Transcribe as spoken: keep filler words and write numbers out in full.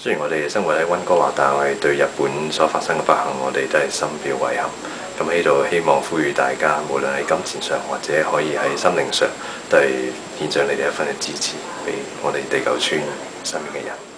雖然我哋生活喺溫哥華，但係我哋對日本所發生嘅不幸，我哋都係深表遺憾。咁喺度希望呼籲大家，無論喺金錢上或者可以喺心靈上，都係獻上你哋一份嘅支持，俾我哋地球村上面嘅人。